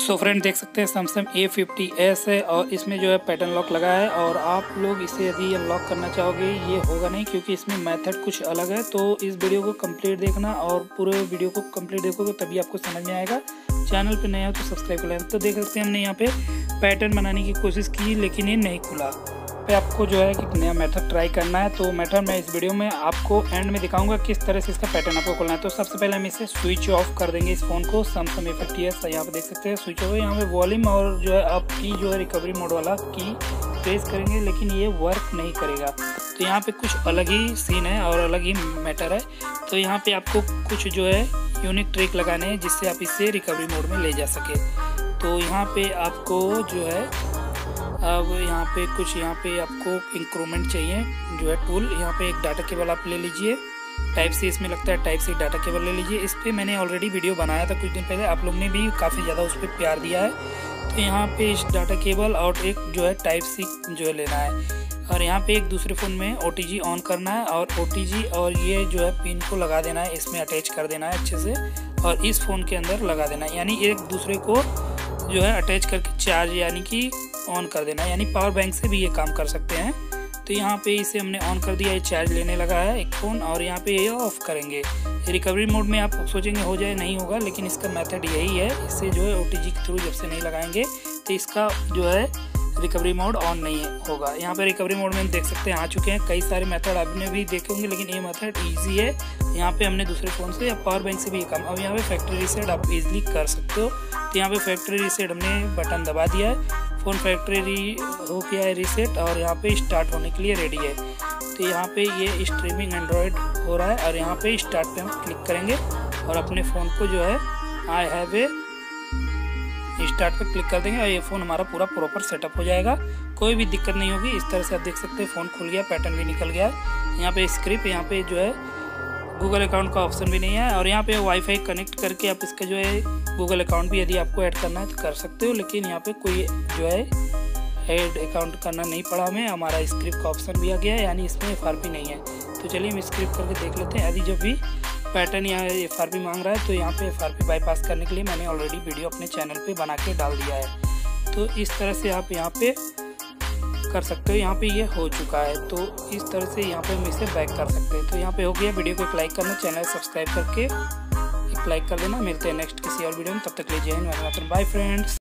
So friend देख सकते हैं सैमसंग A50s है और इसमें जो है पैटर्न लॉक लगा है। और आप लोग इसे यदि अनलॉक करना चाहोगे ये होगा नहीं, क्योंकि इसमें मेथड कुछ अलग है। तो इस वीडियो को कंप्लीट देखना और पूरे वीडियो को कंप्लीट देखोगे तभी आपको समझ में आएगा। चैनल पे नया हो तो सब्सक्राइब कर लेना। तो देख सकते हैं हमने यहाँ पे पैटर्न बनाने की कोशिश की लेकिन ये नहीं खुला। पे आपको जो है कि नया मेथड ट्राई करना है, तो मेथड मैं इस वीडियो में आपको एंड में दिखाऊंगा किस तरह से इसका पैटर्न आपको खोलना है। तो सबसे पहले हम इसे स्विच ऑफ कर देंगे इस फोन को। सैमसंग A50s यहाँ पे देख सकते हैं स्विच ऑफ है। यहाँ पे वॉल्यूम और जो है आपकी जो है रिकवरी मोड वाला की प्रेस करेंगे लेकिन ये वर्क नहीं करेगा। तो यहाँ पे कुछ अलग ही सीन है और अलग ही मैटर है। तो यहाँ पे आपको कुछ जो है यूनिक ट्रिक लगाने हैं जिससे आप इसे रिकवरी मोड में ले जा सके। तो यहाँ पे आपको जो है अब यहाँ पे आपको इंक्रूमेंट चाहिए जो है टूल। यहाँ पे एक डाटा केबल आप ले लीजिए, टाइप सी इसमें लगता है, टाइप सी डाटा केबल ले लीजिए। इस पर मैंने ऑलरेडी वीडियो बनाया था कुछ दिन पहले, आप लोग ने भी काफ़ी ज़्यादा उस पर प्यार दिया है। तो यहाँ पे इस डाटा केबल और एक जो है टाइप सी जो है लेना है और यहाँ पे एक दूसरे फ़ोन में OTG ऑन करना है और OTG और ये जो है पिन को लगा देना है, इसमें अटैच कर देना है अच्छे से और इस फ़ोन के अंदर लगा देना है। यानी एक दूसरे को जो है अटैच करके चार्ज यानी कि ऑन कर देना है, यानी पावर बैंक से भी ये काम कर सकते हैं। तो यहाँ पे इसे हमने ऑन कर दिया, ये चार्ज लेने लगा है एक फ़ोन और यहाँ पे ये ऑफ करेंगे। रिकवरी मोड में आप सोचेंगे हो जाए, नहीं होगा, लेकिन इसका मेथड यही है। इससे जो है OTG के थ्रू जब से नहीं लगाएंगे तो इसका जो है रिकवरी मोड ऑन नहीं होगा। यहाँ पे रिकवरी मोड में देख सकते हैं आ चुके हैं। कई सारे मेथड आपने भी देखे होंगे लेकिन ये मेथड इजी है। यहाँ पे हमने दूसरे फ़ोन से या पावर बैंक से भी ये काम। अब यहाँ पे फैक्ट्री रीसेट आप इजीली कर सकते हो। तो यहाँ पे फैक्ट्री रीसेट हमने बटन दबा दिया है, फ़ोन फैक्ट्री हो गया है रीसेट और यहाँ पे स्टार्ट होने के लिए रेडी है। तो यहाँ पे ये स्ट्रीमिंग एंड्रॉयड हो रहा है और यहाँ पे स्टार्ट पे हम क्लिक करेंगे और अपने फ़ोन को जो है आई हैव ए स्टार्ट पे क्लिक कर देंगे और ये फ़ोन हमारा पूरा प्रॉपर सेटअप हो जाएगा। कोई भी दिक्कत नहीं होगी। इस तरह से आप देख सकते हैं फ़ोन खुल गया, पैटर्न भी निकल गया है। यहाँ पे स्क्रिप्ट, यहाँ पे जो है गूगल अकाउंट का ऑप्शन भी नहीं है और यहाँ पे वाईफाई कनेक्ट करके आप इसका जो है गूगल अकाउंट भी यदि आपको ऐड करना है तो कर सकते हो। लेकिन यहाँ पे कोई जो है ऐड अकाउंट करना नहीं पड़ा हमें, हमारा स्क्रिप्ट का ऑप्शन भी आ गया है, यानी इसमें FRP नहीं है। तो चलिए हम स्क्रिप्ट करके देख लेते हैं। यदि जब भी पैटर्न यहाँ FRP मांग रहा है तो यहाँ पे FRP बाईपास करने के लिए मैंने ऑलरेडी वीडियो अपने चैनल पे बना के डाल दिया है। तो इस तरह से आप यहाँ पे कर सकते हो। यहाँ पे ये हो चुका है तो इस तरह से यहाँ पे हम इसे बैक कर सकते हैं। तो यहाँ पे हो गया। वीडियो को एक लाइक करना, चैनल सब्सक्राइब करके एक लाइक कर देना। मिलते हैं नेक्स्ट किसी और वीडियो में, तब तक लीजिए बाय फ्रेंड्स।